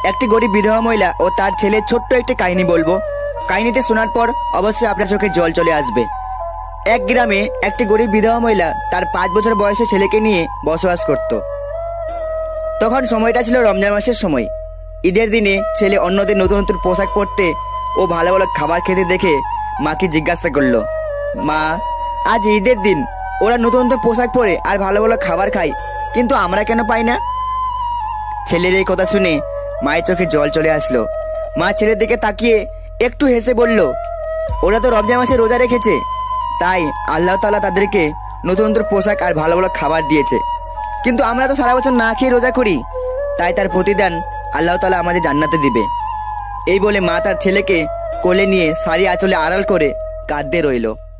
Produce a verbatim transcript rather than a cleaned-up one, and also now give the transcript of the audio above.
একটি গরিব বিধবা মহিলা ও তার ছেলের ছোট্ট একটি কাহিনী বলবো। কাহিনীটি শোনার পর অবশ্যই আপনার চোখে জল চলে আসবে। এক গ্রামে একটি গরিব বিধবা মহিলা তার পাঁচ বছর বয়সী ছেলেকে নিয়ে বসবাস করত। তখন সময়টা ছিল রমজান মাসের সময়। ঈদের দিনে ছেলে অন্যদের নতুন নতুন পোশাক পরতে ও ভালো ভালো খাবার খেতে দেখে মাকে জিজ্ঞাসা করলো, মা, আজ ঈদের দিন ওরা নতুন নতুন পোশাক পরে আর ভালো ভালো খাবার খায়, কিন্তু আমরা কেন পাই না? ছেলের এই কথা শুনে মায়ের চোখে জল চলে আসলো। মা ছেলের দিকে তাকিয়ে একটু হেসে বলল, ওরা তো রমজান মাসে রোজা রেখেছে, তাই আল্লাহ তাআলা তাদেরকে নতুন নতুন পোশাক আর ভালো ভালো খাবার দিয়েছে, কিন্তু আমরা তো সারা বছর না খেয়ে রোজা করি, তাই তার প্রতিদান আল্লাহ তাআলা আমাদের জান্নাতে দিবে। এই বলে মা তার ছেলেকে কোলে নিয়ে শাড়ি আঁচলে আড়াল করে কাঁদতে রইল।